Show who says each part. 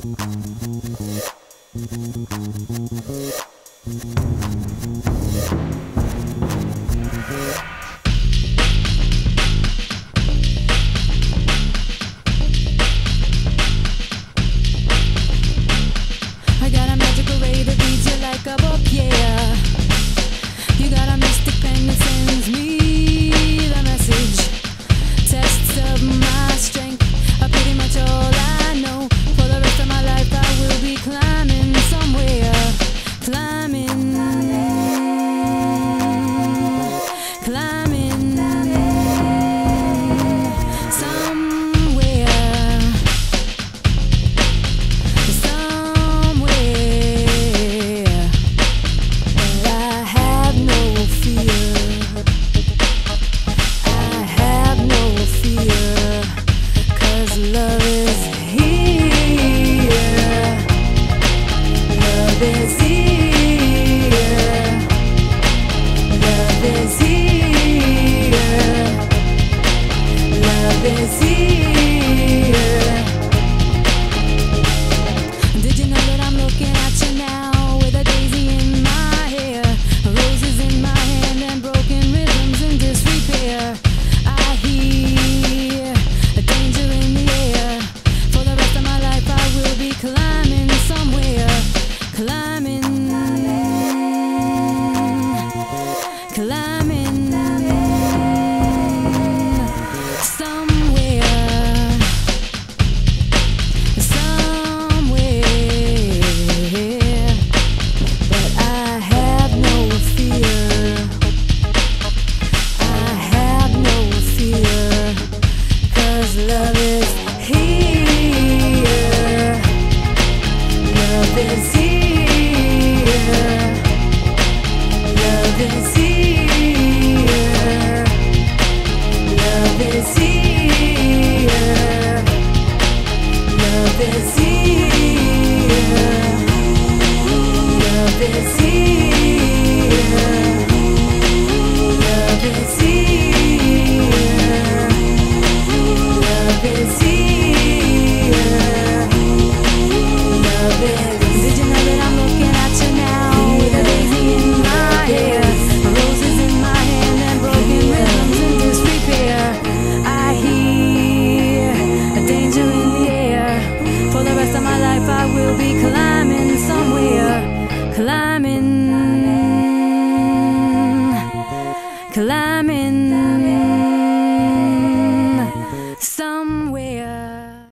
Speaker 1: I got a magical ray that reads you like a book, yeah. You got a mystic pen that sends me the message. Tests of my strength are pretty much all I know. For the rest of my life I will be climbing somewhere. Climbing love is here. Love is here. Love is here. Love is here. Did you know that I'm looking at you now with a daisy in my hair, roses in my hand, and broken rhythms in disrepair? I hear a danger in the air. For the rest of my life I will be climbing somewhere. Climbing, climbing somewhere, somewhere. But I have no fear. I have no fear, 'cause love is here. Love is here. Love is here. Love is here. Love is here. Love is here. Love is here. Love is here. Love is. Did you know that I'm looking at you now with a daisy in my hair, roses in my hand, and broken rhythms in disrepair? I hear a danger in the air. For the rest of my life I will be climbing.